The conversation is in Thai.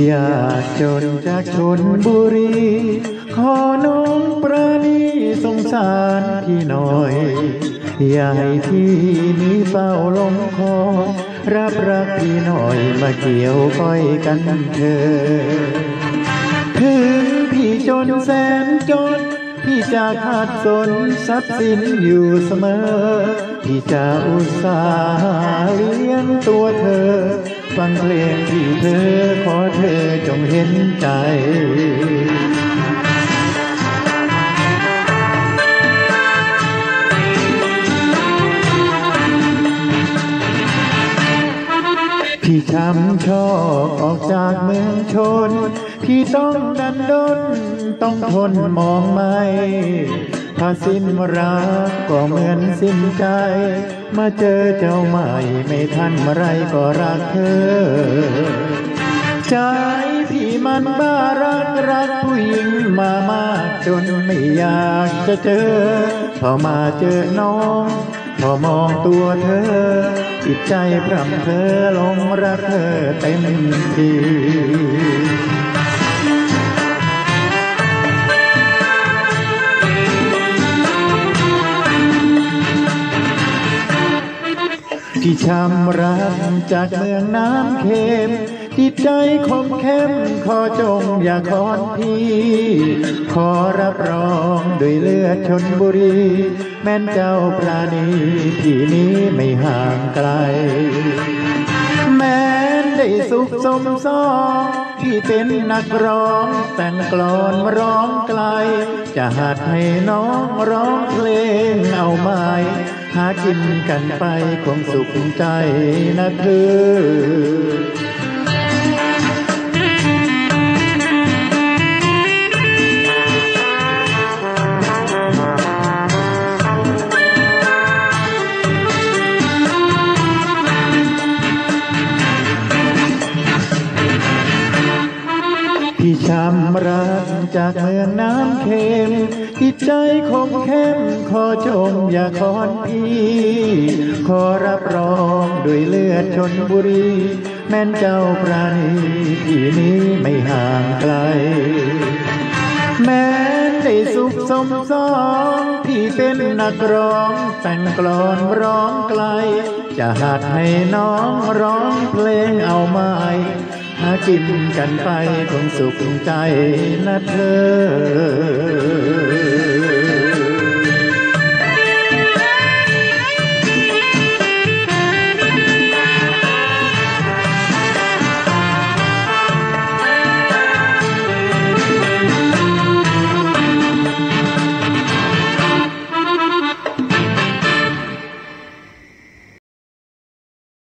อยากจนจากชนบุรีขอน้องประณีสงสารพี่หน่อยอย่าให้พี่นี้เฝ้าลงคอรับรักพี่หน่อยมาเกี่ยวก้อยกันเถิดถึงพี่จนแสนจนพี่จะขาดสนทรัพย์สินอยู่เสมอพี่จะอุตส่าห์เลี้ยงตัวเธอฟังเพลงที่เธอขอเธอจงเห็นใจพี่ช้ำชอบออกจากเมืองชนพี่ต้องดันด้นต้องทนมองไม่ถ้าสิ้นรักก็เหมือนสิ้นใจมาเจอเจ้าใหม่ไม่ทันเมื่อไรก็รักเธอใจพี่มันบ้ารักผู้หญิงมามากจนไม่อยากจะเจอพอมาเจอน้องพอมองตัวเธอจิตใจพร่ำเพ้อลงรักเธอเต็มทีพี่ช้ำรักจากเมืองน้ำเค็มจิตใจคมเข้มขอจงอย่าคอนพี่ขอรับรองด้วยเลือดชลบุรีแม่นเจ้าปราณีพี่นี้ไม่ห่างไกลแม้นได้สุขสมซองพี่เป็นนักร้องแต่งกลอนร้องไกลจะหัดให้น้องร้องเพลงเอาไม้หากินกันไปคงสุขใจนะเธอพี่ช้ำรักจากเมืองน้ำเค็มจิตใจคมเข้มขอจงอย่าคอนพี่ขอรับรองด้วยเลือดชลบุรีแม่นเจ้าปราณีพี่นี้ไม่ห่างไกลแม้ได้สุขสมซองพี่เป็นนักร้องแต่งกลอนร้องไกลจะหัดให้น้องร้องเพลงเอาไม้หากินกันไปคงสุขใจนะเธอ